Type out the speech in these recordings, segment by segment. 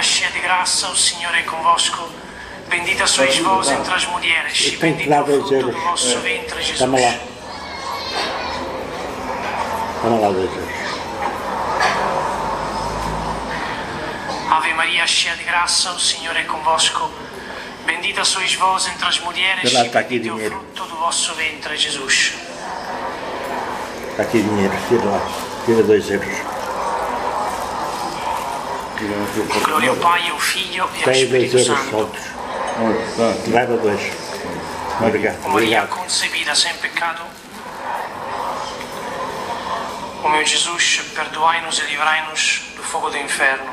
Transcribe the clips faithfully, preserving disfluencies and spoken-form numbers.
cheia de graça, o Senhor é convosco. Bendita sois vós entre as mulheres, e bendito é o fruto do vosso ventre, Jesus. Toma lá. Toma lá, dois euros. Ave Maria, cheia de graça, o Senhor é convosco. Bendita sois vós entre as mulheres, Lá e está aqui bendito é o dinheiro. fruto do vosso ventre, Jesus. Está aqui dinheiro, tira lá. Tira dois euros. Glória ao Pai, ao Filho e ao Tem dois Espírito euros Santo. soltos. Leva dois. Obrigado. Ó Maria Obrigado. concebida sem pecado, ó meu Jesus, perdoai-nos e livrai-nos do fogo do inferno.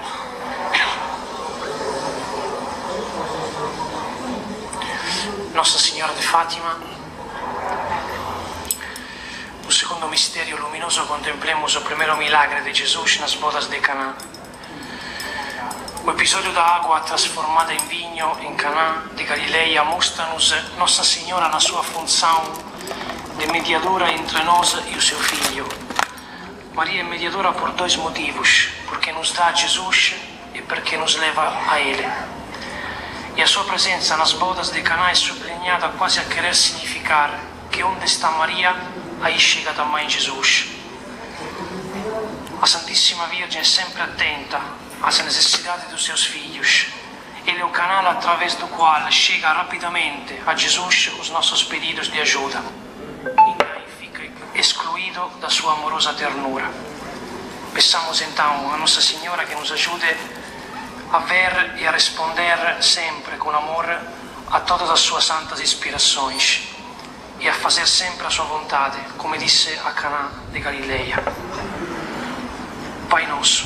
Nossa Senhora de Fátima, no segundo mistério luminoso contemplemos o primeiro milagre de Jesus nas bodas de Caná. O episódio da água transformada em vinho em Caná de Galileia mostra-nos Nossa Senhora na sua função de mediadora entre nós e o seu Filho. Maria é mediadora por dois motivos: porque nos dá Jesus e porque nos leva a Ele. E a sua presença nas bodas de Caná é sublinhada quase a querer significar que onde está Maria, aí chega também Jesus. A Santíssima Virgem é sempre atenta às necessidades dos seus filhos. Ele é o canal através do qual chega rapidamente a Jesus os nossos pedidos de ajuda. Ninguém fica excluído da sua amorosa ternura. Peçamos então a Nossa Senhora que nos ajude a ver e a responder sempre com amor a todas as suas santas inspirações e a fazer sempre a sua vontade, como disse a Caná de Galileia. Pai nosso,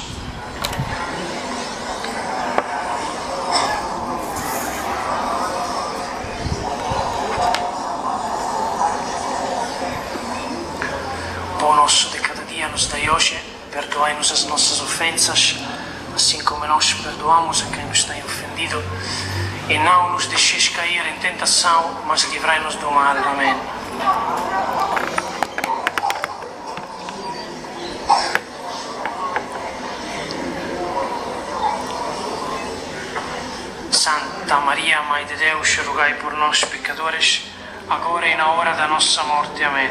pão nosso de cada dia nos dai hoje, perdoai-nos as nossas ofensas, assim como nós perdoamos a quem nos tem ofendido, e não nos deixeis cair em tentação, mas livrai-nos do mal. Amém. Santa Maria, Mãe de Deus, rogai por nós, pecadores, agora e na hora da nossa morte. Amém.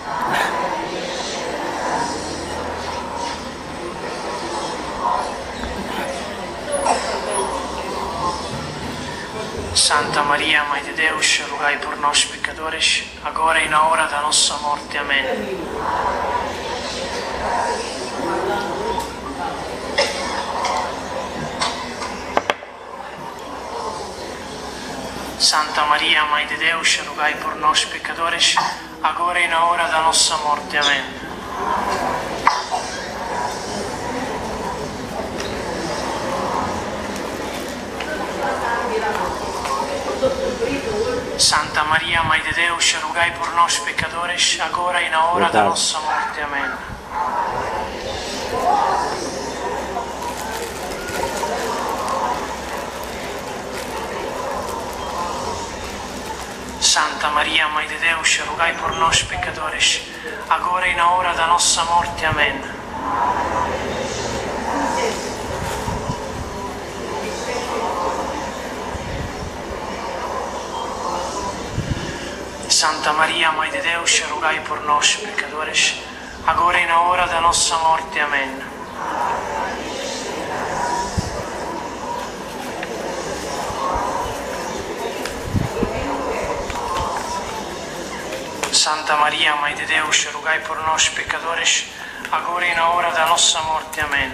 Santa Maria, Mãe de Deus, rogai por nós, pecadores, agora e na hora da nossa morte. Amém. Santa Maria, Mãe de Deus, rogai por nós, pecadores, agora e na hora da nossa morte. Amém. Santa Maria, Mãe de Deus, rogai por nós, pecadores, agora e na hora da nossa morte. Amém. Santa Maria, Mãe de Deus, rogai por nós, pecadores, agora e na hora da nossa morte. Amém. Santa Maria, Mãe de Deus, rogai por nós, pecadores, agora e na hora da nossa morte. Amém. Santa Maria, Mãe de Deus, rogai por nós, pecadores, agora e na hora da nossa morte. Amém.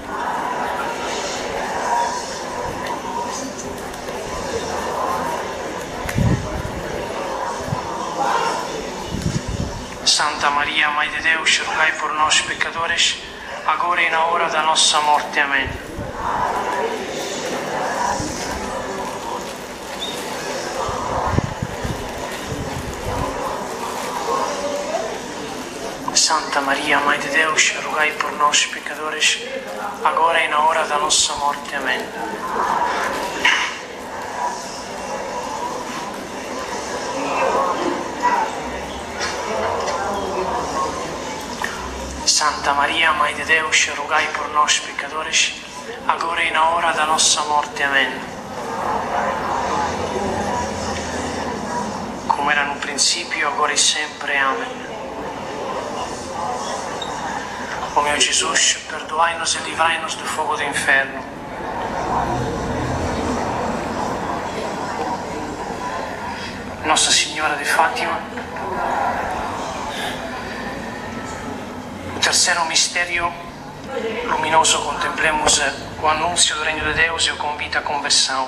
Santa Maria, Mãe de Deus, rogai por nós, pecadores, agora e na hora da nossa morte. Amém. Santa Maria, Mãe de Deus, rogai por nós, pecadores, agora e na hora da nossa morte. Amém. Santa Maria, Mãe de Deus, rogai por nós, pecadores, agora e na hora da nossa morte. Amen. Como era no princípio, agora e sempre. Amen. Ó meu Jesus, perdoai-nos e livrai-nos do fogo do inferno. Nossa Senhora de Fátima. O terceiro mistério luminoso, contemplemos o anúncio do reino de Deus e o convite à conversão.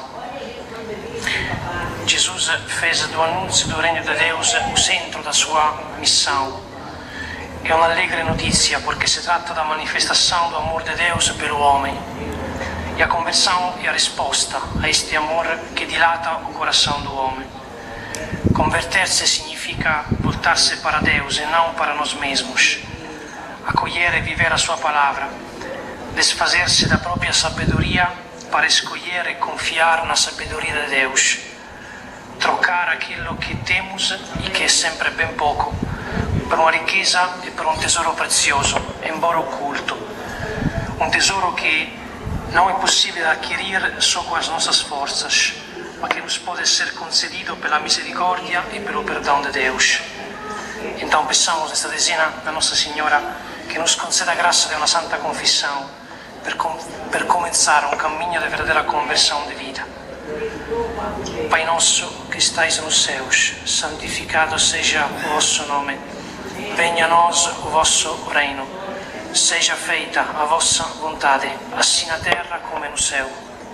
Jesus fez do anúncio do reino de Deus o centro da sua missão. É uma alegre notícia porque se trata da manifestação do amor de Deus pelo homem. E a conversão é a resposta a este amor que dilata o coração do homem. Converter-se significa voltar-se para Deus e não para nós mesmos. Acolher e viver a sua palavra. Desfazer-se da própria sabedoria para escolher e confiar na sabedoria de Deus. Trocar aquilo que temos e que é sempre bem pouco per uma riqueza e per um tesouro prezioso, embora oculto. Um tesouro que não é possível adquirir só com as nossas forças, ma que nos pode ser concedido pela misericórdia e pelo perdão de Deus. Então peçamos nesta dezena da Nossa Senhora que nos conceda a graça de uma santa confissão per, com, per começar um caminho de verdadeira conversão de vida. Pai nosso que estais nos céus, santificado seja o vosso nome. Venha a nós o vosso reino. Seja feita a vossa vontade, assim na terra come no céu.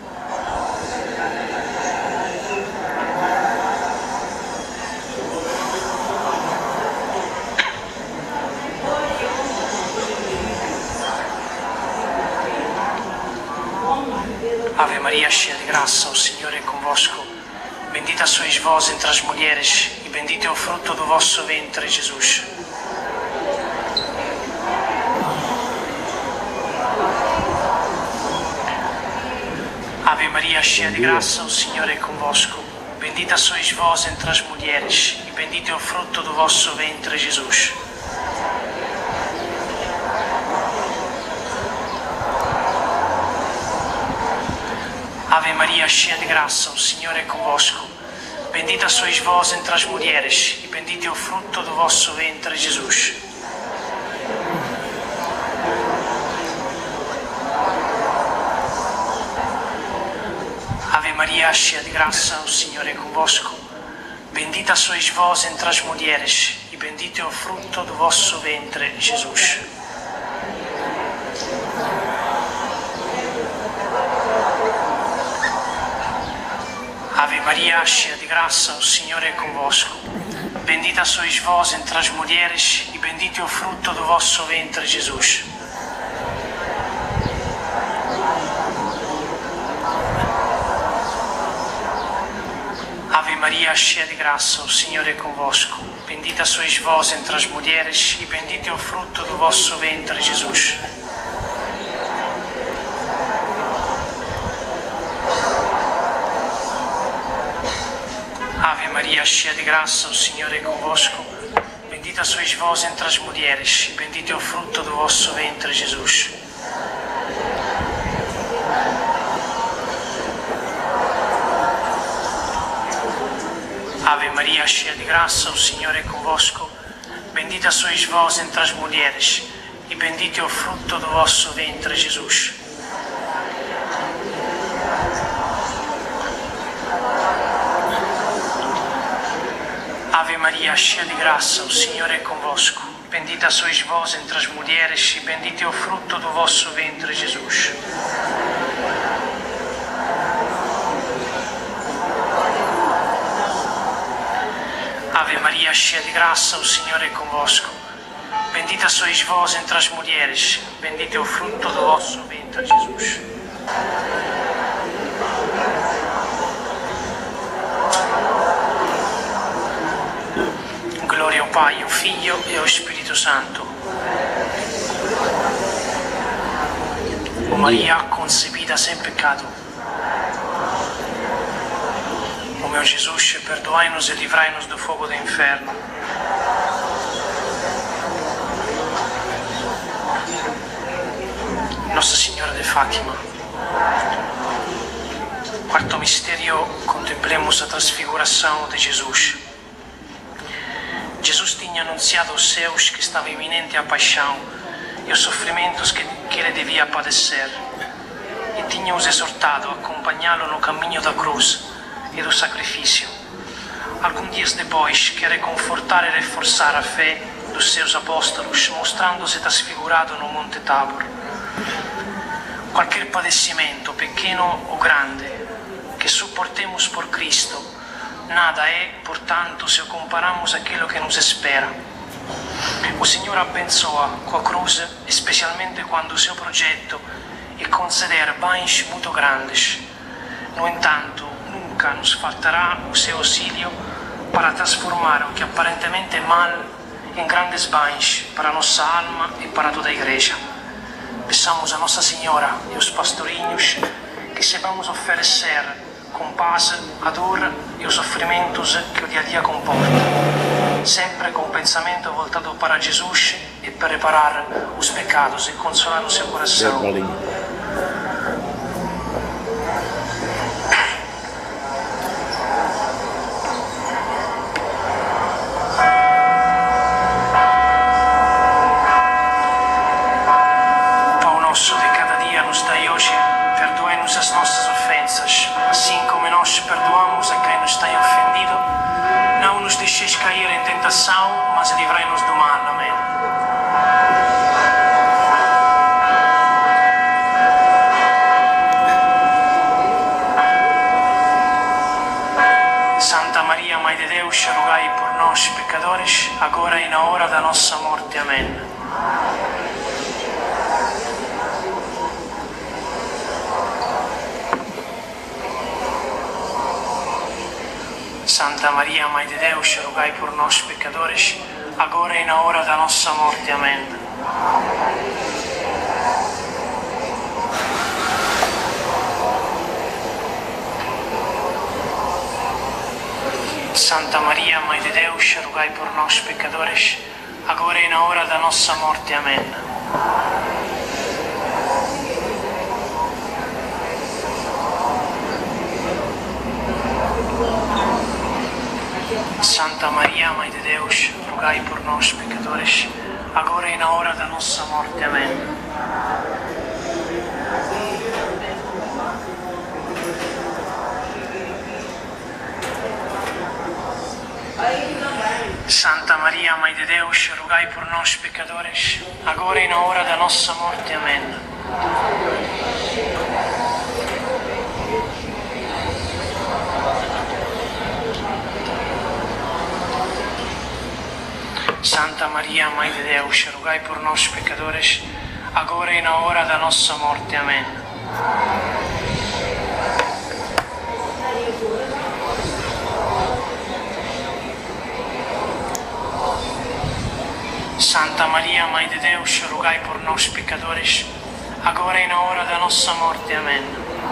Ave Maria, cheia de graça, o Senhor é convosco. Bendita sois vós entre as mulheres, e bendito é o fruto do vosso ventre, Jesus. Ave Maria, cheia de graça, o Senhor é convosco. Bendita sois vós entre as mulheres, e bendito é o fruto do vosso ventre, Jesus. Ave Maria, cheia de graça, o Senhor é convosco. Bendita sois vós entre as mulheres, e bendito é o fruto do vosso ventre, Jesus. Ave Maria, cheia de graça, o Senhor é convosco. Bendita sois vós entre as mulheres, e bendito é o fruto do vosso ventre, Jesus. Ave Maria, cheia de graça, o Senhor é convosco. Bendita sois vós entre as mulheres, e bendito é o fruto do vosso ventre, Jesus. Ave Maria, cheia de graça, o Senhor é convosco. Bendita sois vós entre as mulheres, e bendito é o fruto do vosso ventre, Jesus. Ave Maria, cheia de graça, o Senhor é convosco. Bendita sois vós entre as mulheres, e bendito é o fruto do vosso ventre, Jesus. Ave Maria, cheia de graça, o Senhor é convosco. Bendita sois vós entre as mulheres, e bendito é o fruto do vosso ventre, Jesus. Ave Maria, cheia de graça, o Senhor é convosco. Bendita sois vós entre as mulheres, e bendito é o fruto do vosso ventre, Jesus. Ave Maria, cheia de graça, o Senhor é convosco. Bendita sois vós entre as mulheres, bendito é o fruto do vosso ventre, Jesus. Glória ao Pai, ao Filho e ao Espírito Santo. O Maria concebida sem pecado. O meu Jesus, perdoai-nos e livrai-nos do fogo do inferno. Nossa Senhora de Fátima. mistério, contemplemos a transfiguração de Jesus. Jesus tinha anunciado aos seus que estava iminente a paixão e os sofrimentos que, que ele devia padecer, e tinha-os exortado a acompanhá-lo no caminho da cruz e do sacrifício. Alguns dias depois, quer reconfortar e reforçar a fé dos seus apóstolos, mostrando-se transfigurado no Monte Tabor. Qualquer padecimento, pequeno ou grande, que suportemos por Cristo, nada é, portanto, se o comparamos àquilo que nos espera. O Senhor abençoa com a cruz, especialmente quando o seu projeto é conceder bens muito grandes. No entanto, nunca nos faltará o seu auxílio para transformar o que aparentemente é mal em grandes bens para a nossa alma e para toda a Igreja. Peçamos a Nossa Senhora e os pastorinhos que saibamos oferecer com paz a dor e os sofrimentos que o dia a dia comporta, sempre com o pensamento voltado para Jesus e para reparar os pecados e consolar o seu coração. Perdoamos a quem nos tem ofendido. Não nos deixeis cair em tentação, mas livrai-nos do mal. Amém. Santa Maria, Mãe de Deus, rogai por nós, pecadores, agora e na hora da nossa morte. Amém. Santa Maria, Mãe de Deus, rogai por nós, pecadores, agora e na hora da nossa morte. Amém. Santa Maria, Mãe de Deus, rogai por nós, pecadores, agora e na hora da nossa morte. Amém. Santa Maria, Mãe de Deus, rogai por nós, pecadores, agora e na hora da nossa morte. Amém. Santa Maria, Mãe de Deus, rogai por nós, pecadores, agora e na hora da nossa morte. Amém. Santa Maria, Mãe de Deus, rogai por nós, pecadores, agora e na hora da nossa morte. Amém. Santa Maria, Mãe de Deus, rogai por nós, pecadores, agora e na hora da nossa morte. Amém.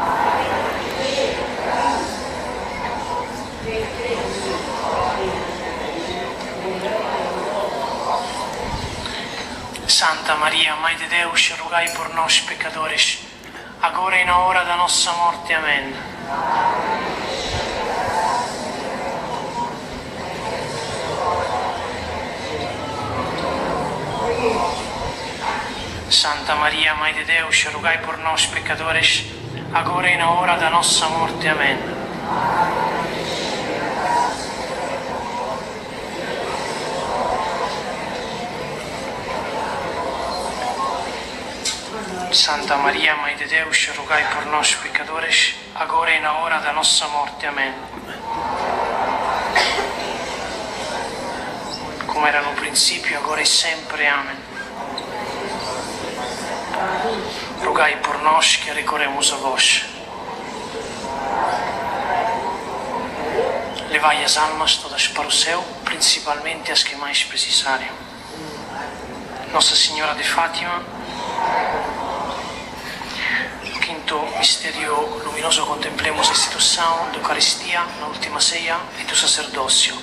Santa Maria, Mãe de Deus, rogai por nós, pecadores, agora e na hora da nossa morte. Amém. Santa Maria, Mãe de Deus, rogai por nós, pecadores, agora e na hora da nossa morte. Amém. Santa Maria, Mãe de Deus, rogai por nós, pecadores, agora e na hora da nossa morte. Amém. Como era no princípio, agora e sempre. Amém. Rogai por nós que recorremos a vós. Levai as almas todas para o céu, principalmente as que mais precisarem. Nossa Senhora de Fátima. Quinto mistério luminoso, contemplemos a instituição da Eucaristia na última ceia e do sacerdócio.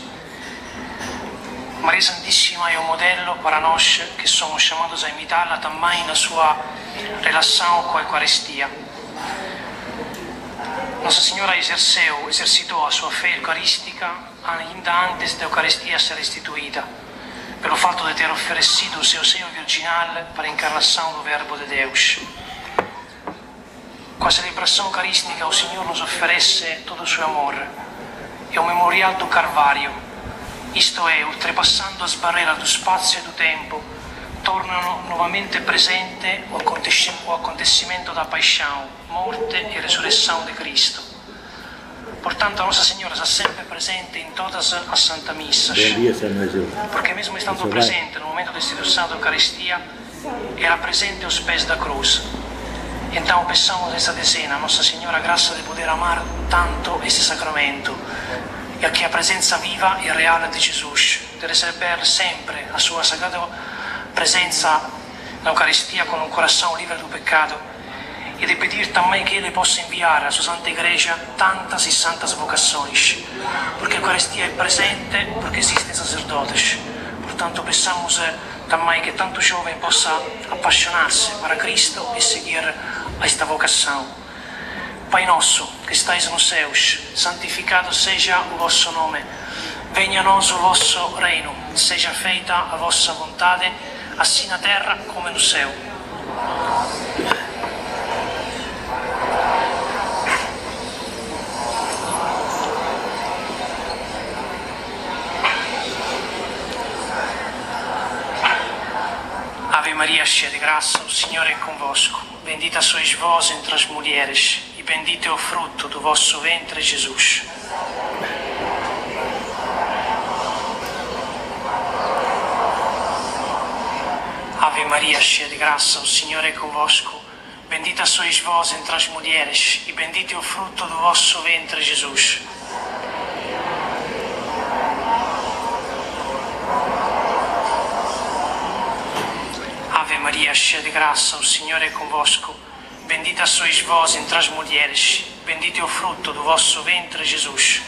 Maria Santíssima é o modelo para nós que somos chamados a imitá-la também na sua relação com a Eucaristia. Nossa Senhora exerceu, exercitou a sua fé eucarística ainda antes da Eucaristia ser instituída, pelo fato de ter oferecido o seu seio virginal para a encarnação do Verbo de Deus. Com a celebração eucarística, o Senhor nos oferece todo o seu amor. É o memorial do Carvalho, isto é, ultrapassando as barreiras do spazio e do tempo, tornano novamente presente o acontecimento da paixão, morte e resurreição de Cristo. Portanto, a Nossa Senhora está sempre presente em todas as Santa Missas, porque mesmo estando presente no momento da instituição da Eucaristia, era presente aos pés da cruz. Então, peçamos nesta dezena a Nossa Senhora a graça de poder amar tanto este sacramento, e aqui a presença viva e real de Jesus, de receber sempre a sua sagrada presença na Eucaristia com um coração livre do pecado, e de pedir também que Ele possa enviar à sua Santa Igreja tantas e santas vocações, porque a Eucaristia é presente, porque existem sacerdotes. Portanto, peçamos também que tanto jovem possa apaixonar-se para Cristo e seguir esta vocação. Pai nosso, que estais nos céus, santificado seja o vosso nome. Venha a nós o vosso reino, seja feita a vossa vontade, assim na terra come no céu. Ave Maria, cheia de graça, o Senhor é convosco. Bendita sois vós entre as mulheres, e bendito é o fruto do vosso ventre, Jesus. Ave Maria, cheia de graça, o Senhor é convosco. Bendita sois vós entre as mulheres, e bendito é o fruto do vosso ventre, Jesus. Ave Maria, cheia de graça, o Senhor é convosco. Bendita sois vós entre as mulheres, bendito é o fruto do vosso ventre, Jesus.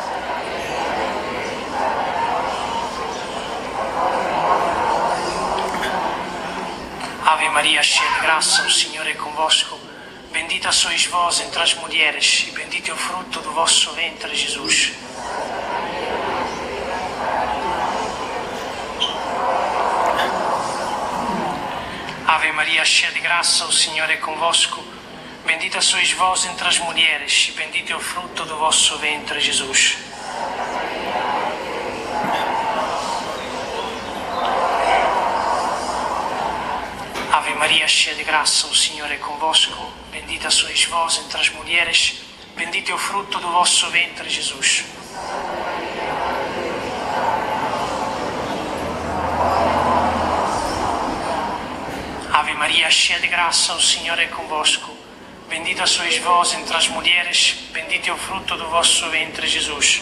Ave Maria, cheia de graça, o Senhor é convosco. Bendita sois vós entre as mulheres, e bendito é o fruto do vosso ventre, Jesus. Ave Maria, cheia de graça, o Senhor é convosco. Bendita sois vós entre as mulheres, e bendito é o fruto do vosso ventre, Jesus. Ave Maria, cheia de graça, o Senhor é convosco. Bendita sois vós entre as mulheres, bendito é o fruto do vosso ventre, Jesus. Ave Maria, cheia de graça, o Senhor é convosco. Bendita sois vós entre as mulheres, bendito é o fruto do vosso ventre, Jesus.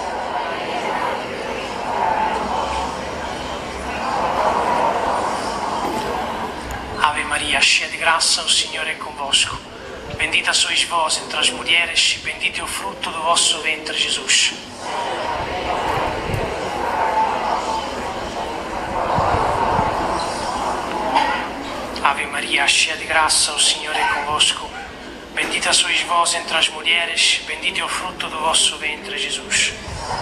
Ave Maria, cheia de graça, o Senhor é convosco. Bendita sois vós entre as mulheres, bendito é o fruto do vosso ventre, Jesus. Ave Maria, cheia de graça, o Senhor é convosco. Bendita sois vós entre as mulheres, bendito é o fruto do vosso ventre, Jesus.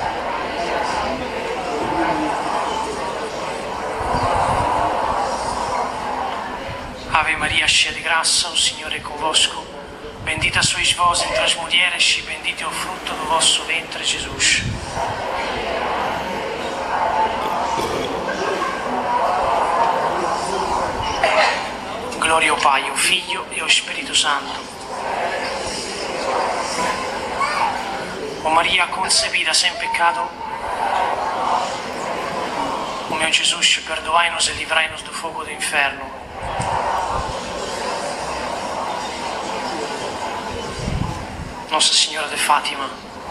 Ave Maria, cheia de graça, o Senhor é convosco. Bendita sois vós entre as mulheres, e bendito é o fruto do vosso ventre, Jesus. Glória ao Pai, ao Filho e ao Espírito Santo. Ó Maria concebida sem pecado, ó meu Jesus, perdoai-nos e livrai-nos do fogo do inferno. Nossa Senhora de Fátima.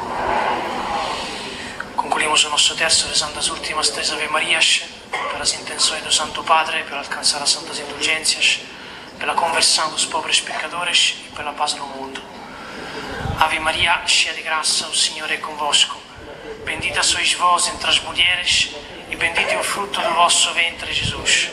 Concluímos o nosso terço rezando as últimas três Ave Marias, pelas intenções do Santo Padre, para alcançar as santas indulgências, pela conversão dos pobres pecadores e pela paz no mundo. Ave Maria, cheia de graça, o Senhor é convosco. Bendita sois vós entre as mulheres, e bendito é o fruto do vosso ventre, Jesus.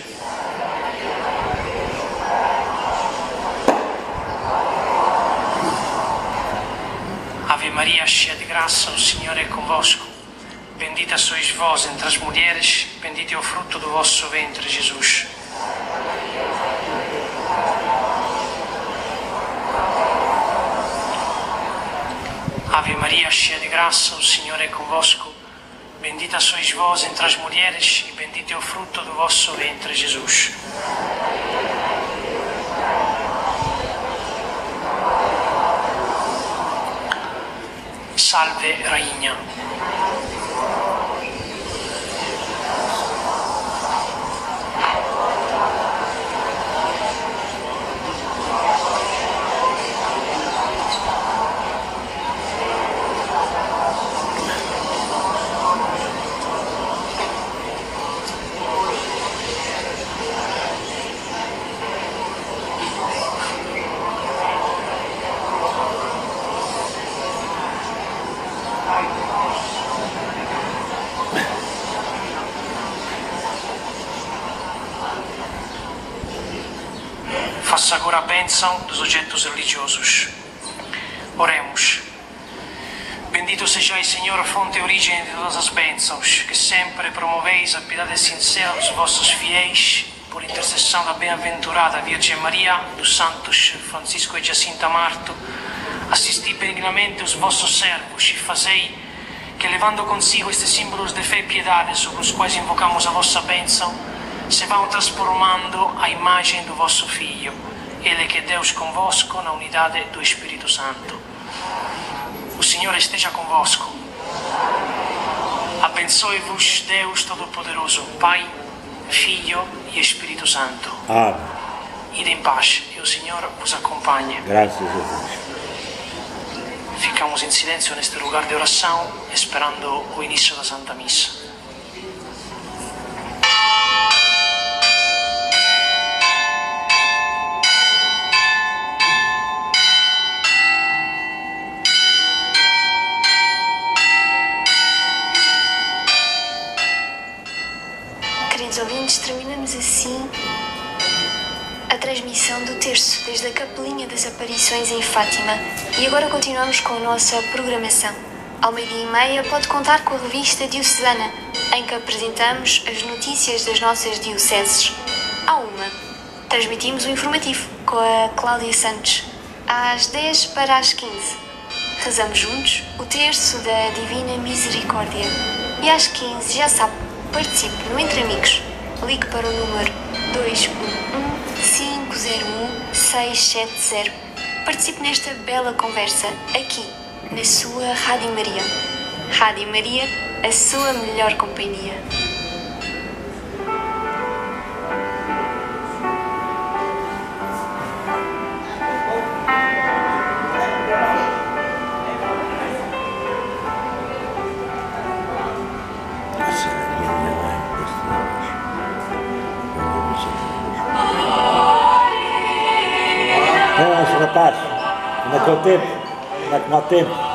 entre as mulheres, bendito é o fruto do vosso ventre, Jesus. Ave Maria, cheia de graça, o Senhor é convosco. Bendita sois vós entre as mulheres, e bendito é o fruto do vosso ventre, Jesus. Salve, Rainha. Faça agora a bênção dos objetos religiosos. Oremos. Bendito sejais, Senhor, a fonte e origem de todas as bênçãos, que sempre promoveis a piedade sincera dos vossos fiéis, por intercessão da bem-aventurada Virgem Maria, dos santos Francisco e Jacinta Marto, assisti benignamente os vossos servos e fazei que, levando consigo estes símbolos de fé e piedade sobre os quais invocamos a vossa bênção, se vão transformando a imagem do vosso Filho, Ele que é Deus convosco na unidade do Espírito Santo. O Senhor esteja convosco. Abençoe-vos Deus Todo-Poderoso, Pai, Filho e Espírito Santo. Amém. Ide em paz e o Senhor vos acompanhe. Graças a Deus. Ficamos em silêncio neste lugar de oração, esperando o início da Santa Missa. Queridos ouvintes, terminamos assim a transmissão do terço desde a Capelinha das Aparições em Fátima e agora continuamos com a nossa programação. Ao meio-dia e meia pode contar com a revista Diocesana, em que apresentamos as notícias das nossas dioceses. À uma, transmitimos o informativo com a Cláudia Santos. Às dez para as quinze, rezamos juntos o terço da Divina Misericórdia. E às quinze, já sabe, participe no Entre Amigos. Ligue para o número dois um um, cinco zero um, seis sete zero. Participe nesta bela conversa aqui, na sua Rádio Maria. Rádio Maria, a sua melhor companhia. Não, rapaz, naquele tempo, naquele tempo.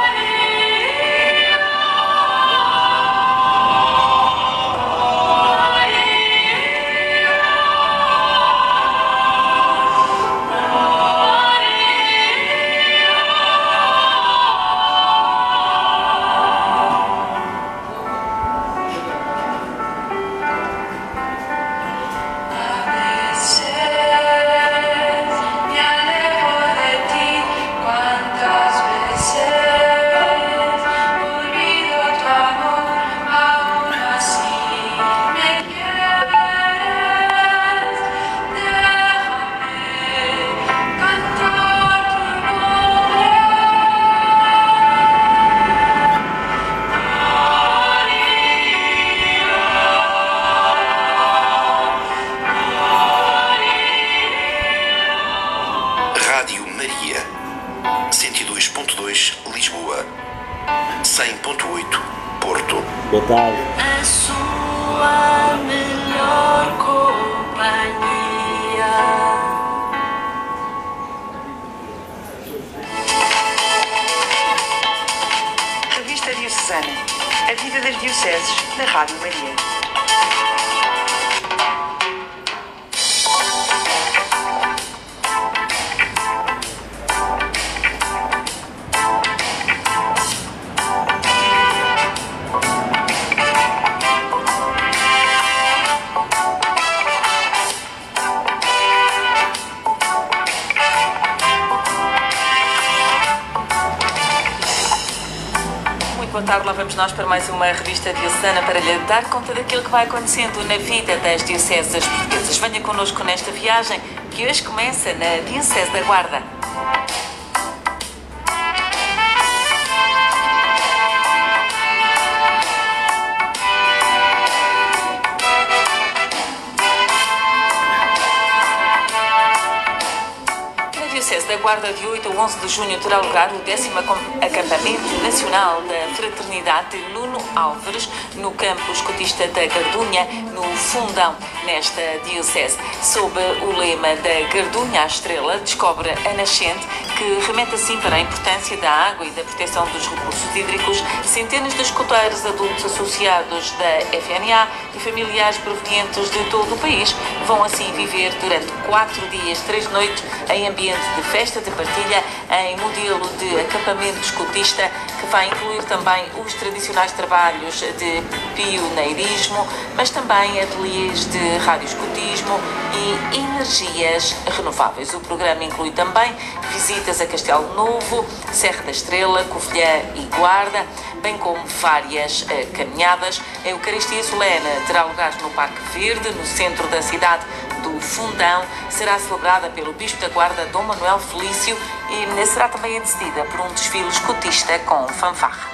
Boa tarde. A sua melhor companhia. Revista Diocesana. A vida das dioceses na Rádio Maria. tarde, lá vamos nós para mais uma revista diocesana para lhe dar conta daquilo que vai acontecendo na vida das dioceses portuguesas. Venha connosco nesta viagem que hoje começa na Diocese da Guarda. Da Guarda, de oito a onze de junho, terá lugar o décimo acampamento nacional da Fraternidade de Nuno Álvares, no campo escotista da Gardunha, no Fundão, nesta diocese. Sob o lema da Gardunha à Estrela, descobre a nascente, que remete assim para a importância da água e da proteção dos recursos hídricos. Centenas de escoteiros adultos associados da F N A e familiares provenientes de todo o país vão assim viver durante quatro dias, três noites, em ambiente de festa, de partilha, em modelo de acampamento escotista, que vai incluir também os tradicionais trabalhos de pioneirismo, mas também ateliês de radioescotismo e energias renováveis. O programa inclui também visitas a Castelo Novo, Serra da Estrela, Covilhã e Guarda, bem como várias uh, caminhadas. A Eucaristia Solene terá lugar no Parque Verde, no centro da cidade do Fundão. Será celebrada pelo Bispo da Guarda, Dom Manuel Felício, e será também antecedida por um desfile escotista com fanfarra.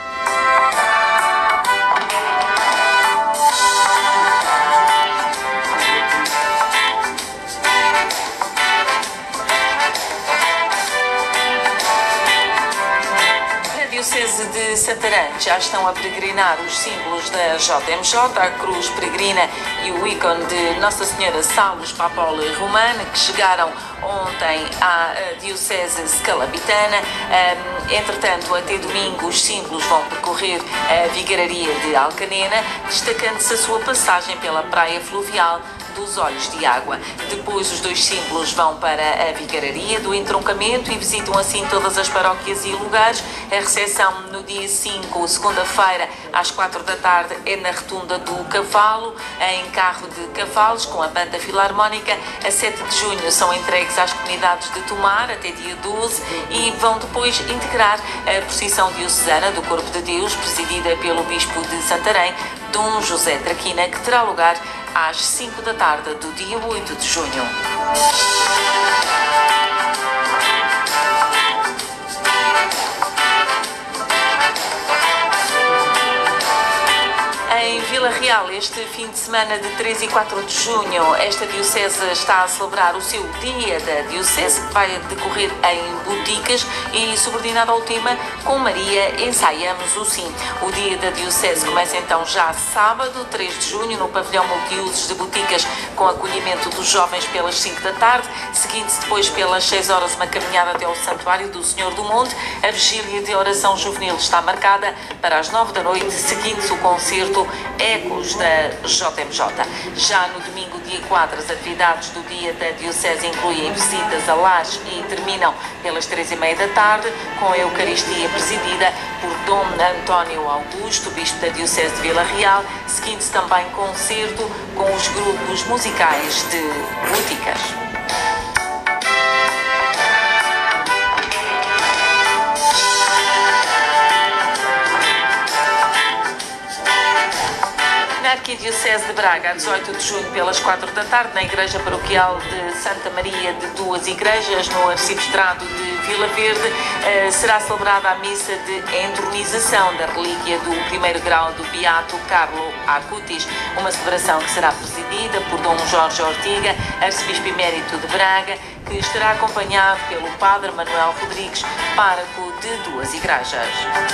Diocese de Santarém já estão a peregrinar os símbolos da J M J, a cruz peregrina e o ícone de Nossa Senhora Salus Papale Romana, que chegaram ontem à Diocese Scalabitana. Entretanto, até domingo, os símbolos vão percorrer a Vigararia de Alcanena, destacando-se a sua passagem pela praia fluvial dos Olhos de Água. Depois, os dois símbolos vão para a Vigararia do Entroncamento e visitam assim todas as paróquias e lugares. A recepção no dia cinco, segunda-feira, às quatro da tarde, é na Rotunda do Cavalo, em carro de cavalos, com a banda filarmónica. A sete de junho são entregues às comunidades de Tomar, até dia doze, e vão depois integrar a procissão diocesana do Corpo de Deus, presidida pelo Bispo de Santarém, Dom José Traquina, que terá lugar às cinco da tarde do dia oito de junho. Em Vila Real, este fim de semana de três e quatro de junho, esta diocese está a celebrar o seu Dia da Diocese, que vai decorrer em Boticas e subordinado ao tema Com Maria ensaiamos o sim. O Dia da Diocese começa então já sábado, três de junho, no pavilhão multiusos de Boticas, com acolhimento dos jovens pelas cinco da tarde, seguindo-se depois pelas seis horas uma caminhada até ao Santuário do Senhor do Monte. A vigília de oração juvenil está marcada para as nove da noite, seguindo-se o concerto Ecos da J M J. Já no domingo, dia quatro, as atividades do Dia da Diocese incluem visitas a lares e terminam pelas três e meia da tarde, com a Eucaristia presidida por Dom António Augusto, Bispo da Diocese de Vila Real, seguindo-se também concerto com os grupos musicais de Boticas. Na Arquidiocese de Braga, a dezoito de junho, pelas quatro da tarde, na Igreja Paroquial de Santa Maria de Duas Igrejas, no Arciprestado de Vila Verde, eh, será celebrada a missa de entronização da relíquia do primeiro grau do Beato Carlo Acutis, uma celebração que será presidida por Dom Jorge Ortiga, Arcebispo Emérito de Braga, que estará acompanhado pelo Padre Manuel Rodrigues, pároco de Duas Igrejas.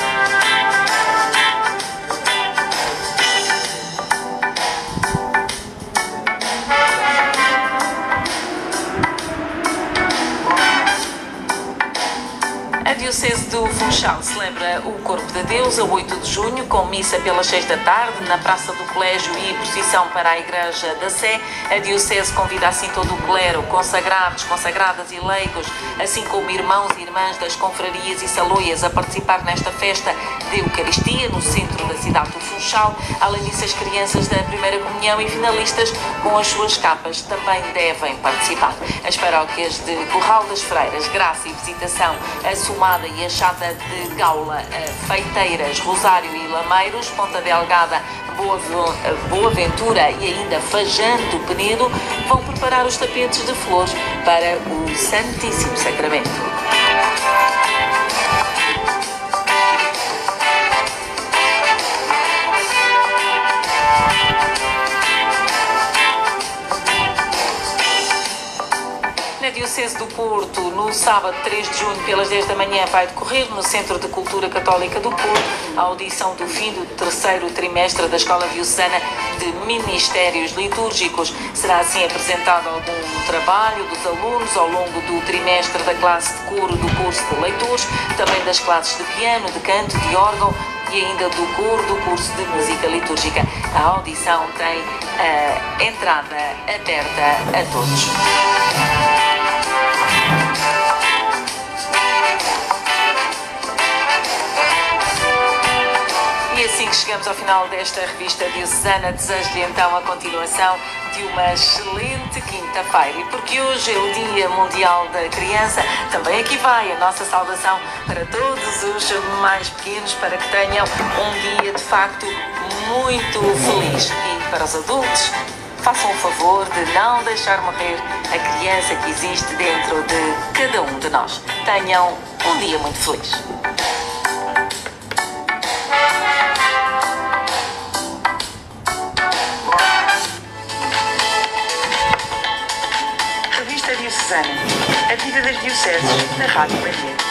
A Diocese do Funchal celebra o Corpo de Deus a oito de junho, com missa pelas seis da tarde na Praça do Colégio e procissão para a Igreja da Sé. A Diocese convida assim todo o clero, consagrados, consagradas e leigos, assim como irmãos e irmãs das confrarias e saloias, a participar nesta festa de Eucaristia no centro da cidade do Funchal. Além disso, as crianças da Primeira Comunhão e finalistas com as suas capas também devem participar. As paróquias de Corral das Freiras, Graça e Visitação, a somar Almada e a Chata de Gaula, Feiteiras, Rosário e Lameiros, Ponta Delgada, Boa Ventura e ainda Fajã do Penedo vão preparar os tapetes de flores para o Santíssimo Sacramento. Na Diocese do Porto, no sábado três de junho, pelas dez da manhã, vai decorrer no Centro de Cultura Católica do Porto a audição do fim do terceiro trimestre da Escola Diocesana de Ministérios Litúrgicos. Será assim apresentado algum trabalho dos alunos ao longo do trimestre da classe de coro do curso de leitores, também das classes de piano, de canto, de órgão e ainda do coro do curso de música litúrgica. A audição tem a entrada aberta a todos. E assim que chegamos ao final desta revista diocesana, desejo-lhe então a continuação de uma excelente quinta-feira. E porque hoje é o Dia Mundial da Criança, também aqui vai a nossa saudação para todos os mais pequenos, para que tenham um dia de facto muito feliz. E para os adultos, façam o favor de não deixar morrer a criança que existe dentro de cada um de nós. Tenham um dia muito feliz. Revista Diocesana. A vida das dioceses na Rádio Maria.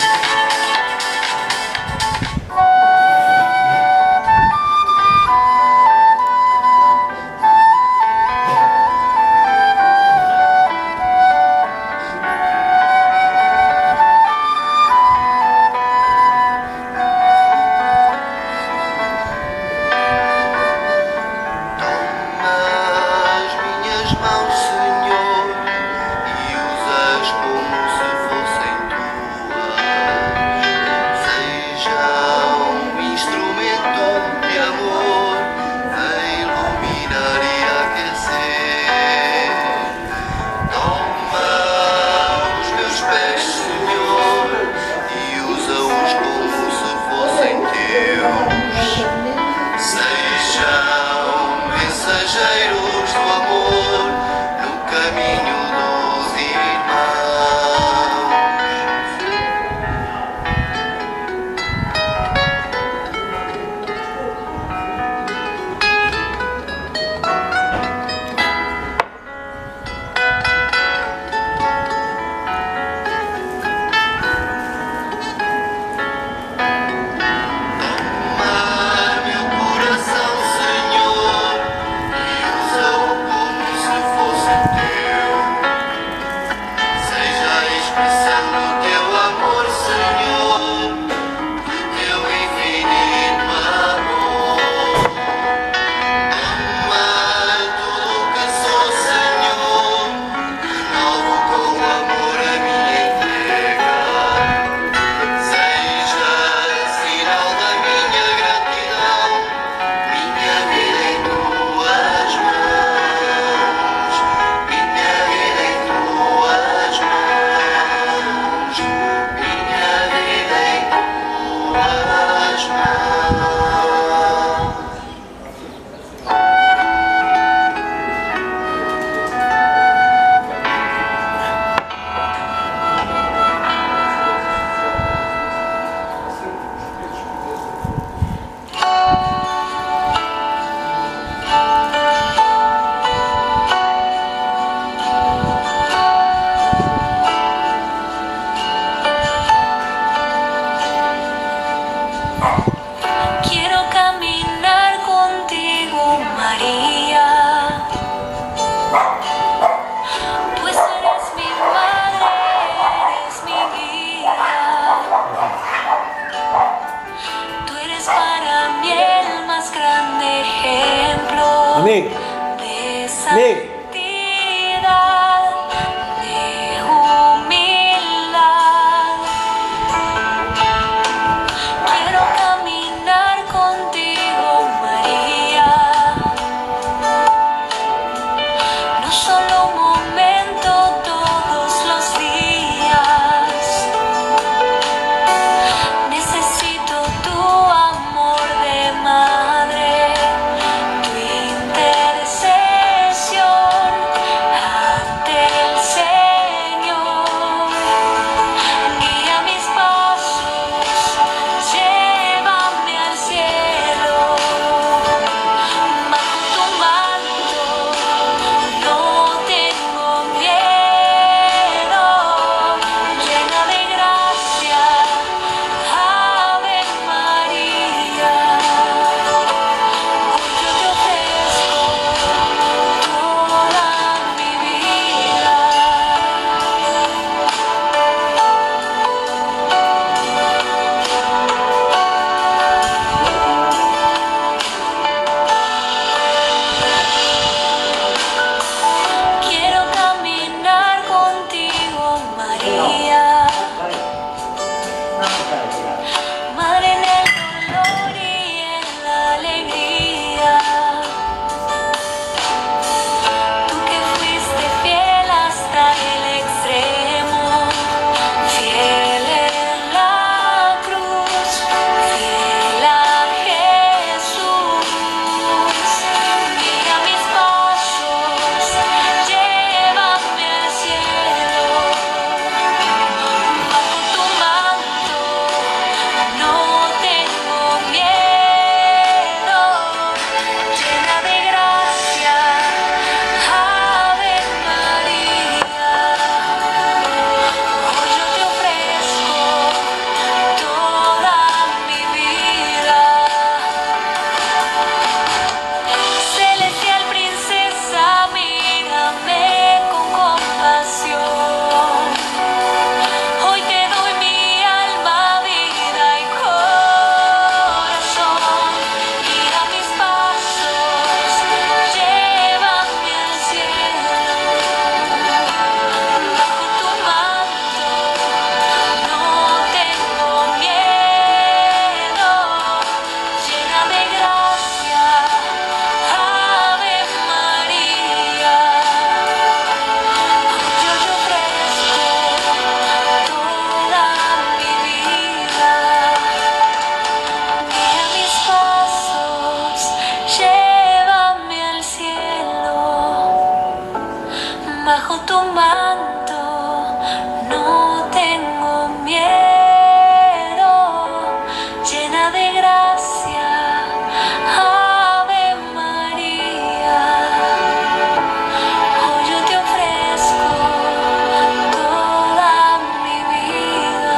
Amigo, amigo. bajo tu manto, no tengo miedo. Llena de gracia, Ave María. Hoy yo te ofrezco toda mi vida.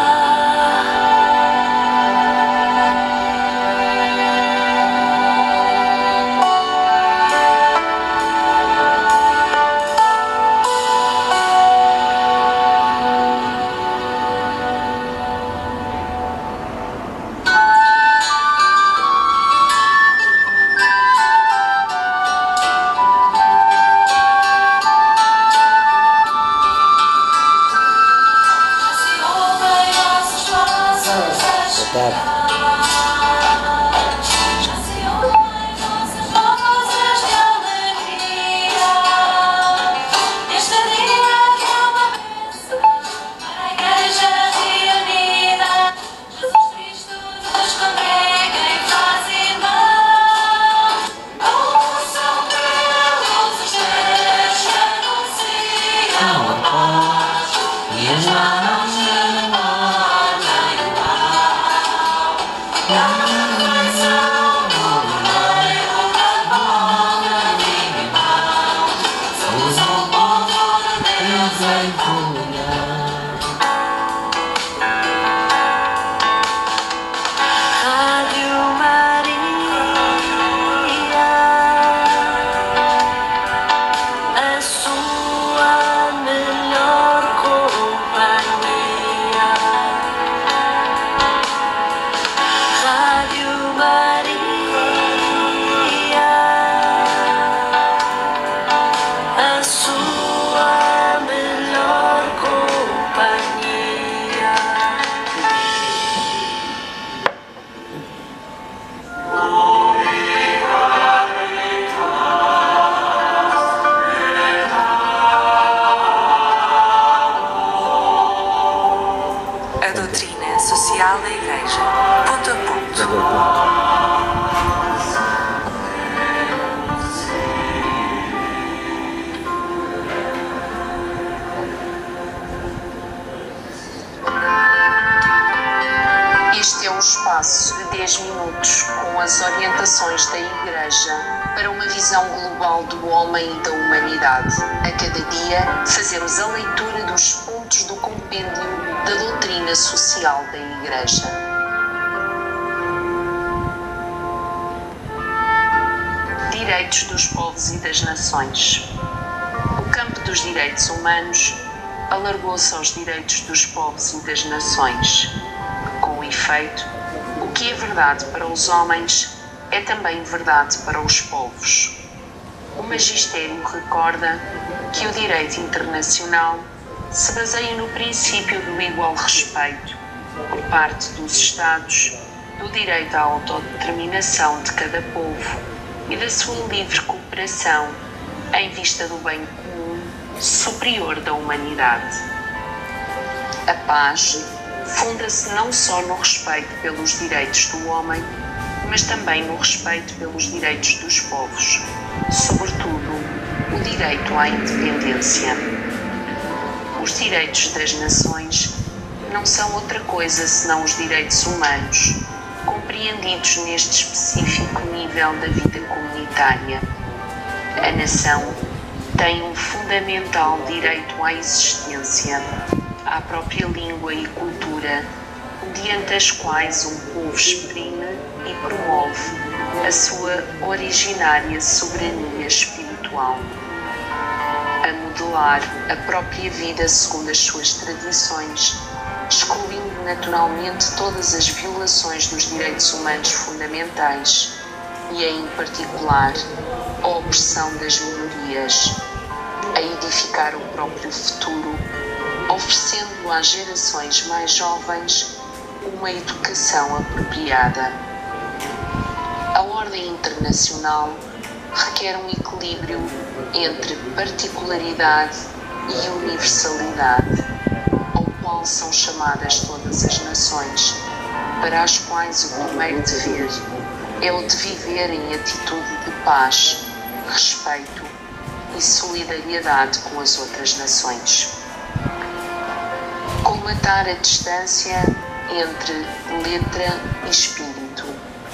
Boa tarde. Rádio Maria, a sua melhor companhia. Rádio Maria, a sua melhor companhia. A doutrina social da Igreja. Ponto a ponto. Este é o espaço de dez minutos com as orientações da Igreja para uma visão global do homem e da humanidade. A cada dia, fazemos a leitura dos pontos do compêndio da doutrina social da Igreja. Direitos dos povos e das nações. O campo dos direitos humanos alargou-se aos direitos dos povos e das nações. Com efeito, o que é verdade para os homens é também verdade para os povos. O magistério recorda que o direito internacional se baseia no princípio do igual respeito, por parte dos Estados, do direito à autodeterminação de cada povo e da sua livre cooperação em vista do bem comum superior da humanidade. A paz funda-se não só no respeito pelos direitos do homem, mas também no respeito pelos direitos dos povos, sobretudo o direito à independência. Os direitos das nações não são outra coisa senão os direitos humanos, compreendidos neste específico nível da vida comunitária. A nação tem um fundamental direito à existência, à própria língua e cultura, mediante as quais um povo exprime e promove a sua originária soberania espiritual. A modelar a própria vida segundo as suas tradições, excluindo naturalmente todas as violações dos direitos humanos fundamentais e, em particular, a opressão das minorias. A edificar o próprio futuro, oferecendo às gerações mais jovens uma educação apropriada. A ordem internacional requer um equilíbrio entre particularidade e universalidade, ao qual são chamadas todas as nações, para as quais o primeiro dever é o de viver em atitude de paz, respeito e solidariedade com as outras nações. Colmatar a distância entre letra e espírito.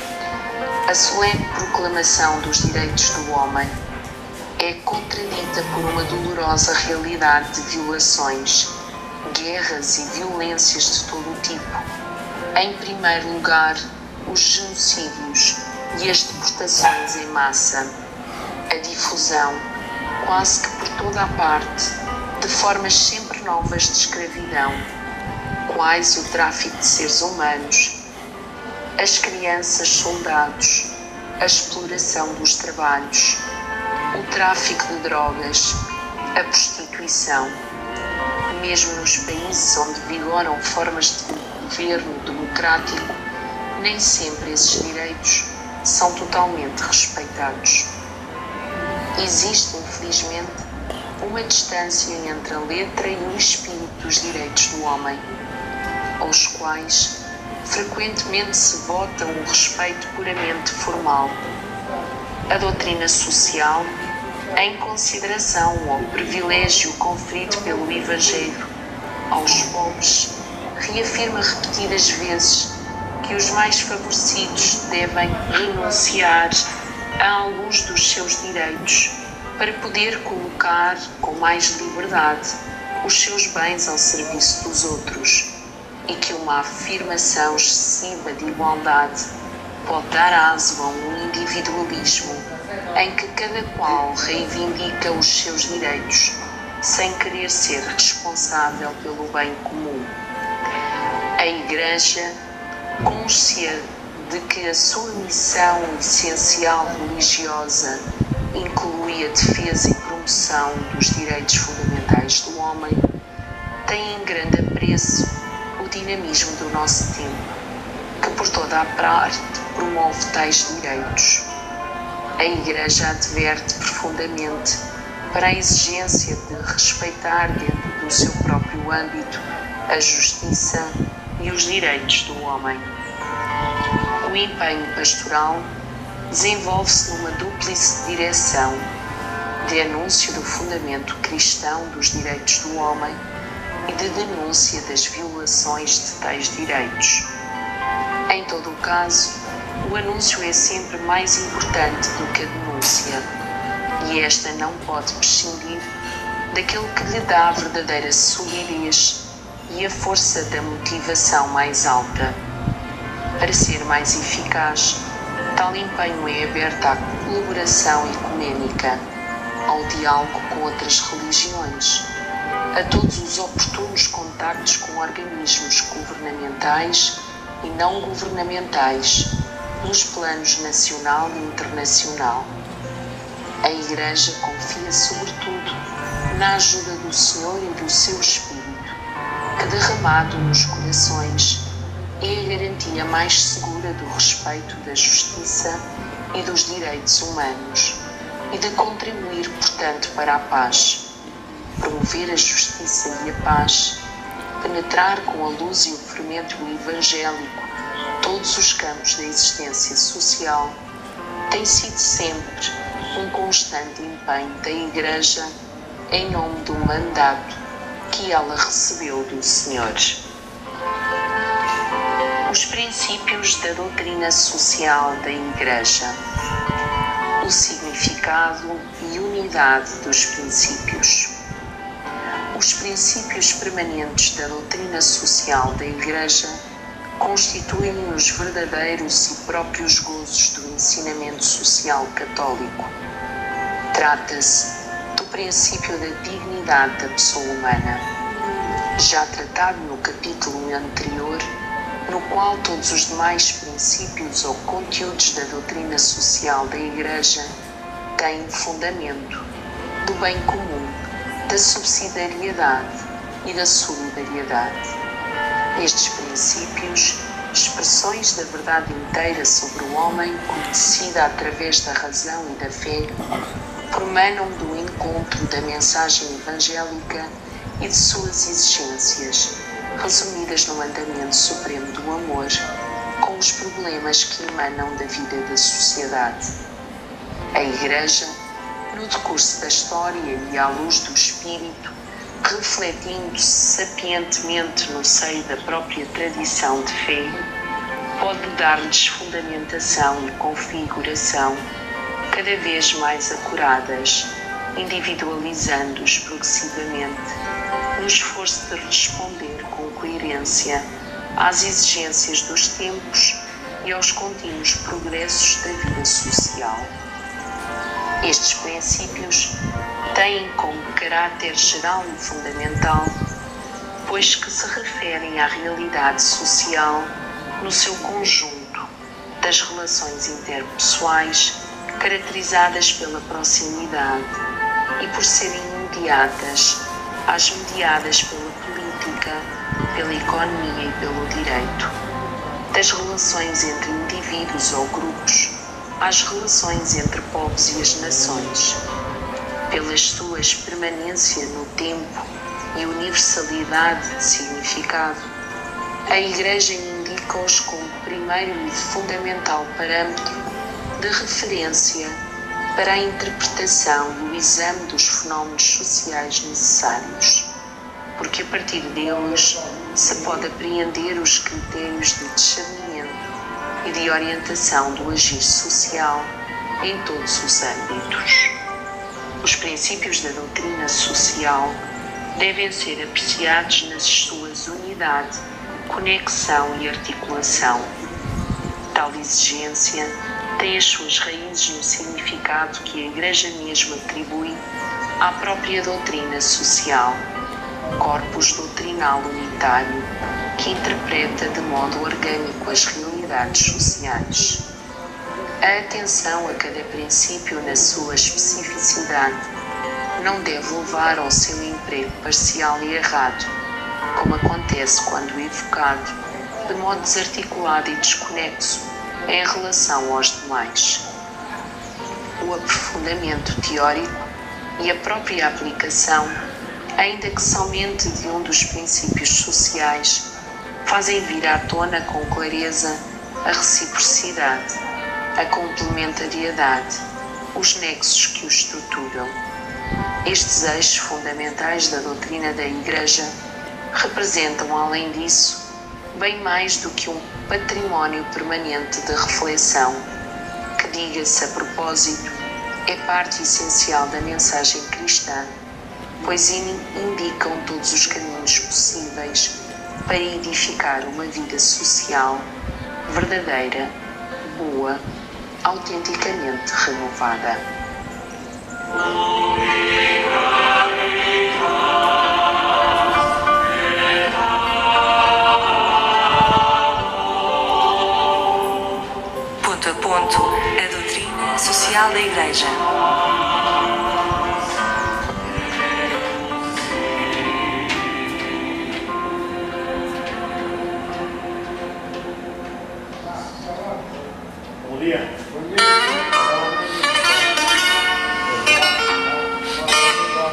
A solene proclamação dos direitos do homem é contradita por uma dolorosa realidade de violações, guerras e violências de todo o tipo. Em primeiro lugar, os genocídios e as deportações em massa, a difusão, quase que por toda a parte, de formas sempre novas de escravidão, quais o tráfico de seres humanos, as crianças soldados, a exploração dos trabalhos, o tráfico de drogas, a prostituição. Mesmo nos países onde vigoram formas de governo democrático, nem sempre esses direitos são totalmente respeitados. Existe, infelizmente, uma distância entre a letra e o espírito dos direitos do homem, aos quais frequentemente se vota um respeito puramente formal. A doutrina social, em consideração ao privilégio conferido pelo Evangelho aos pobres, reafirma repetidas vezes que os mais favorecidos devem renunciar a alguns dos seus direitos para poder colocar com mais liberdade os seus bens ao serviço dos outros, e que uma afirmação excessiva de igualdade pode dar aso a um individualismo em que cada qual reivindica os seus direitos sem querer ser responsável pelo bem comum. A Igreja, consciente de que a sua missão essencial religiosa inclui a defesa e promoção dos direitos fundamentais do homem, tem em grande apreço o dinamismo do nosso tempo, que por toda a parte promove tais direitos. A Igreja adverte profundamente para a exigência de respeitar dentro do seu próprio âmbito a justiça e os direitos do homem. O empenho pastoral desenvolve-se numa dúplice direção de anúncio do fundamento cristão dos direitos do homem e de denúncia das violações de tais direitos. Em todo o caso, o anúncio é sempre mais importante do que a denúncia, e esta não pode prescindir daquilo que lhe dá a verdadeira solidez e a força da motivação mais alta. Para ser mais eficaz, tal empenho é aberto à colaboração ecuménica, ao diálogo com outras religiões, a todos os oportunos contactos com organismos governamentais e não governamentais, nos planos nacional e internacional. A Igreja confia sobretudo na ajuda do Senhor e do seu Espírito, que derramado nos corações é a garantia mais segura do respeito da justiça e dos direitos humanos, e de contribuir, portanto, para a paz, promover a justiça e a paz, penetrar com a luz e o fermento evangélico todos os campos da existência social, tem sido sempre um constante empenho da Igreja em nome do mandato que ela recebeu do Senhor. Os princípios da doutrina social da Igreja. O significado e unidade dos princípios. Os princípios permanentes da doutrina social da Igreja constituem os verdadeiros e próprios gozos do ensinamento social católico. Trata-se do princípio da dignidade da pessoa humana, já tratado no capítulo anterior, no qual todos os demais princípios ou conteúdos da doutrina social da Igreja têm fundamento do bem comum, da subsidiariedade e da solidariedade. Estes princípios, expressões da verdade inteira sobre o homem, conhecida através da razão e da fé, promanam do encontro da mensagem evangélica e de suas exigências, resumidas no mandamento supremo do amor, com os problemas que emanam da vida da sociedade. A Igreja no decurso da história e à luz do espírito, que refletindo-se sapientemente no seio da própria tradição de fé, pode dar-lhes fundamentação e configuração cada vez mais acuradas, individualizando-os progressivamente no esforço de responder com coerência às exigências dos tempos e aos contínuos progressos da vida social. Estes princípios têm como caráter geral e fundamental, pois que se referem à realidade social no seu conjunto das relações interpessoais, caracterizadas pela proximidade e por serem imediatas às mediadas pela política, pela economia e pelo direito, das relações entre indivíduos ou grupos às relações entre povos e as nações, pelas suas permanência no tempo e universalidade de significado. A Igreja indica-os como primeiro e fundamental parâmetro de referência para a interpretação e o exame dos fenómenos sociais necessários, porque a partir deles se pode apreender os critérios de discernimento e de orientação do agir social em todos os âmbitos. Os princípios da doutrina social devem ser apreciados nas suas unidade, conexão e articulação. Tal exigência tem as suas raízes no significado que a Igreja mesma atribui à própria doutrina social, corpus doutrinal unitário que interpreta de modo orgânico as realidades sociais. A atenção a cada princípio na sua especificidade não deve levar ao seu emprego parcial e errado, como acontece quando evocado de modo desarticulado e desconexo em relação aos demais. O aprofundamento teórico e a própria aplicação, ainda que somente de um dos princípios sociais, fazem vir à tona com clareza a reciprocidade, a complementariedade, os nexos que o estruturam. Estes eixos fundamentais da doutrina da Igreja representam, além disso, bem mais do que um património permanente de reflexão, que, diga-se a propósito, é parte essencial da mensagem cristã, pois indicam todos os caminhos possíveis para edificar uma vida social verdadeira, boa, autenticamente renovada. Ponto a ponto, a doutrina social da Igreja. Bom dia.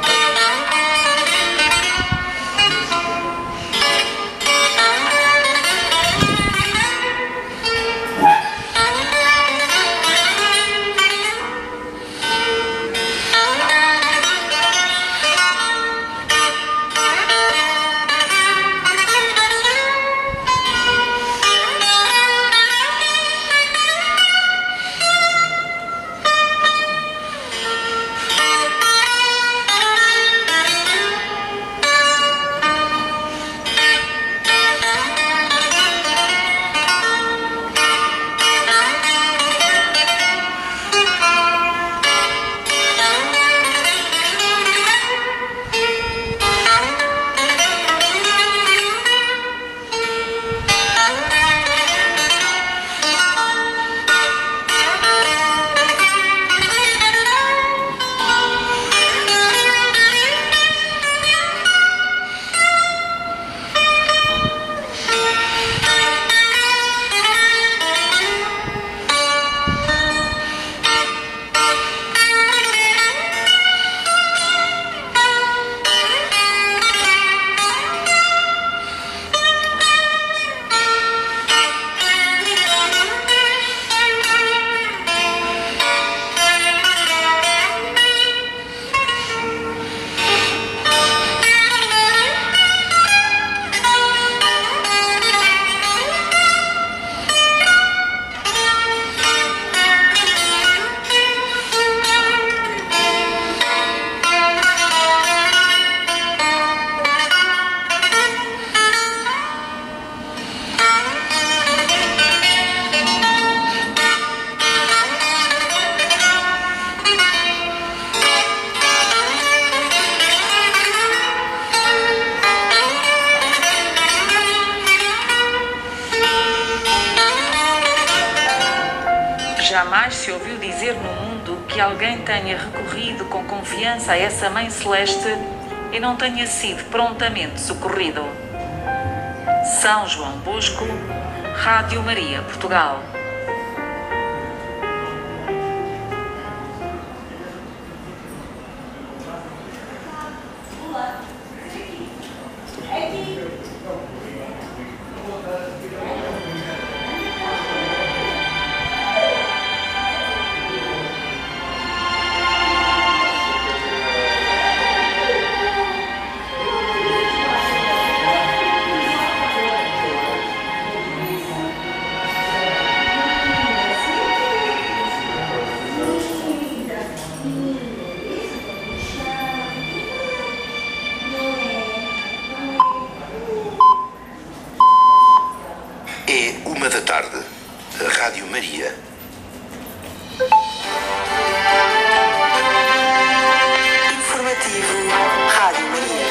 jamais se ouviu dizer no mundo que alguém tenha recorrido com confiança a essa Mãe Celeste e não tenha sido prontamente socorrido. São João Bosco, Rádio Maria, Portugal. Da tarde, a Rádio Maria. Informativo Rádio Maria.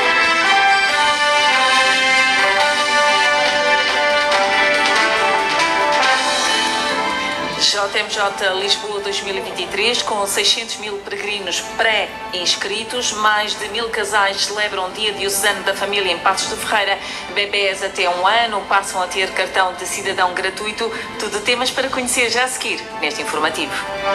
J M J Lisboa dois mil e vinte e três, com seiscentos mil peregrinos pré-inscritos, mais de mil casais celebram o Dia Diocesano da Família em Passos de Ferreira, bebés até um ano passam a ter cartão de cidadão gratuito, tudo temas para conhecer já a seguir neste informativo.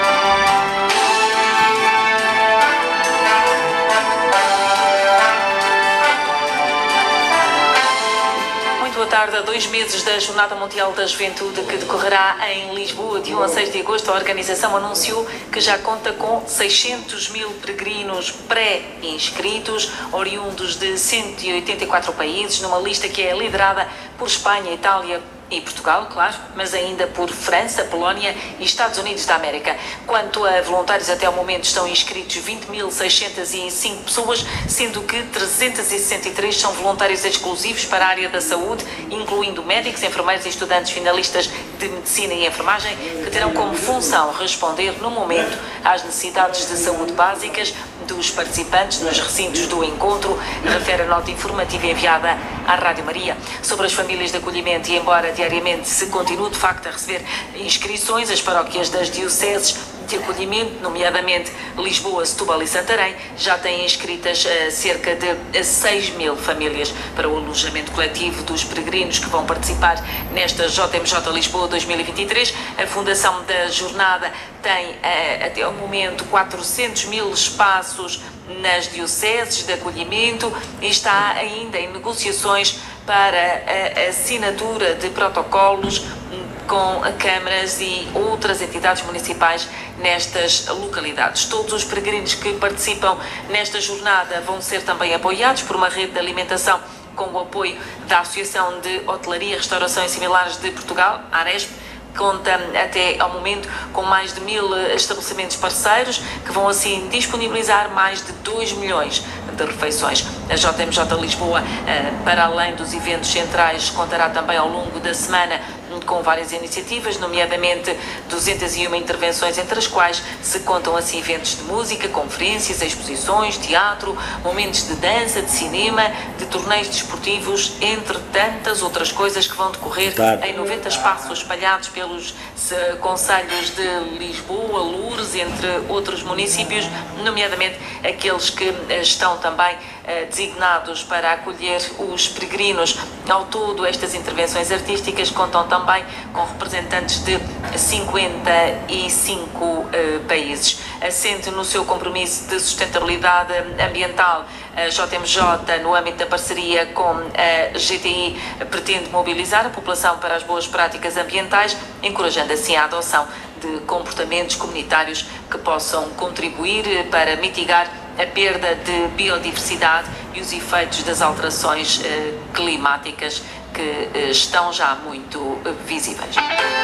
Boa tarde. A dois meses da Jornada Mundial da Juventude, que decorrerá em Lisboa de um a seis de agosto, a organização anunciou que já conta com seiscentos mil peregrinos pré-inscritos, oriundos de cento e oitenta e quatro países, numa lista que é liderada por Espanha, Itália e Portugal, claro, mas ainda por França, Polónia e Estados Unidos da América. Quanto a voluntários, até ao momento estão inscritos vinte mil seiscentas e cinco pessoas, sendo que trezentos e sessenta e três são voluntários exclusivos para a área da saúde, incluindo médicos, enfermeiros e estudantes finalistas de medicina e enfermagem, que terão como função responder, no momento, às necessidades de saúde básicas dos participantes nos recintos do encontro, refere a nota informativa enviada à Rádio Maria. Sobre as famílias de acolhimento, e embora diariamente se continue de facto a receber inscrições, as paróquias das dioceses de acolhimento, nomeadamente Lisboa, Setúbal e Santarém, já têm inscritas uh, cerca de seis mil famílias para o alojamento coletivo dos peregrinos que vão participar nesta J M J Lisboa dois mil e vinte e três. A Fundação da Jornada tem uh, até ao momento quatrocentos mil espaços nas dioceses de acolhimento e está ainda em negociações para a assinatura de protocolos com câmaras e outras entidades municipais nestas localidades. Todos os peregrinos que participam nesta jornada vão ser também apoiados por uma rede de alimentação com o apoio da Associação de Hotelaria, Restauração e Similares de Portugal, ARESP. Conta até ao momento com mais de mil estabelecimentos parceiros que vão assim disponibilizar mais de dois milhões de refeições. A J M J Lisboa, para além dos eventos centrais, contará também ao longo da semana com várias iniciativas, nomeadamente duzentas e uma intervenções, entre as quais se contam assim eventos de música, conferências, exposições, teatro, momentos de dança, de cinema, de torneios desportivos, entre tantas outras coisas que vão decorrer em noventa espaços espalhados pelos concelhos de Lisboa, Loures, entre outros municípios, nomeadamente aqueles que estão também designados para acolher os peregrinos. Ao todo, estas intervenções artísticas contam também com representantes de cinquenta e cinco uh, países. Assente no seu compromisso de sustentabilidade ambiental, a J M J, no âmbito da parceria com a G T I, pretende mobilizar a população para as boas práticas ambientais, encorajando assim a adoção de comportamentos comunitários que possam contribuir para mitigar a perda de biodiversidade e os efeitos das alterações eh, climáticas que eh, estão já muito eh, visíveis.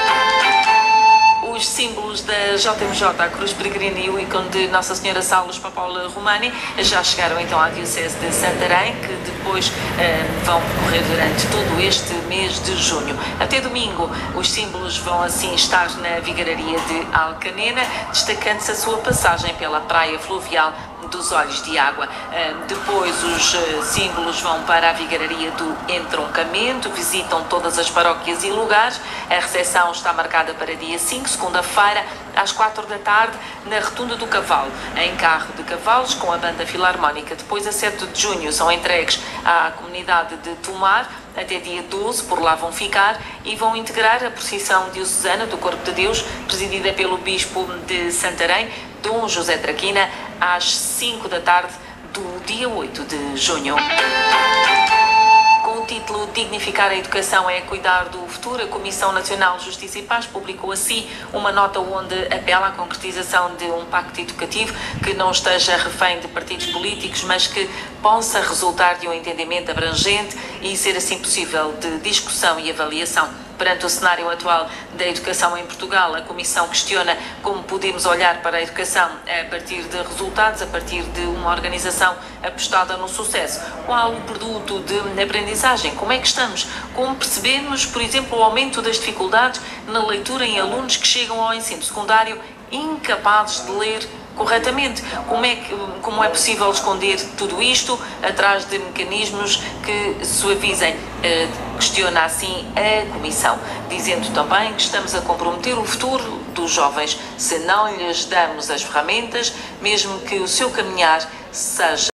Os símbolos da J M J, a Cruz Peregrina e o ícone de Nossa Senhora Salus Papal Romani, já chegaram então à Diocese de Santarém, que depois eh, vão percorrer durante todo este mês de junho. Até domingo, os símbolos vão assim estar na Vigararia de Alcanena, destacando-se a sua passagem pela praia fluvial dos Olhos de Água. Depois os símbolos vão para a Vigararia do Entroncamento, visitam todas as paróquias e lugares. A recepção está marcada para dia cinco, segunda-feira, às quatro da tarde, na Rotunda do Cavalo, em carro de cavalos com a Banda Filarmónica. Depois, a sete de junho, são entregues à comunidade de Tomar. Até dia doze, por lá vão ficar e vão integrar a procissão diocesana do Corpo de Deus, presidida pelo Bispo de Santarém, Dom José Traquina, às cinco da tarde do dia oito de junho. Com o título Dignificar a Educação é Cuidar do Futuro, a Comissão Nacional de Justiça e Paz publicou assim uma nota onde apela à concretização de um pacto educativo que não esteja refém de partidos políticos, mas que possa resultar de um entendimento abrangente e ser assim possível de discussão e avaliação. Perante o cenário atual da educação em Portugal, a Comissão questiona como podemos olhar para a educação a partir de resultados, a partir de uma organização apostada no sucesso. Qual o produto de aprendizagem? Como é que estamos? Como percebemos, por exemplo, o aumento das dificuldades na leitura em alunos que chegam ao ensino secundário incapazes de ler corretamente? Como é, que, como é possível esconder tudo isto atrás de mecanismos que suavizem? Uh, questiona assim a Comissão, dizendo também que estamos a comprometer o futuro dos jovens se não lhes damos as ferramentas, mesmo que o seu caminhar seja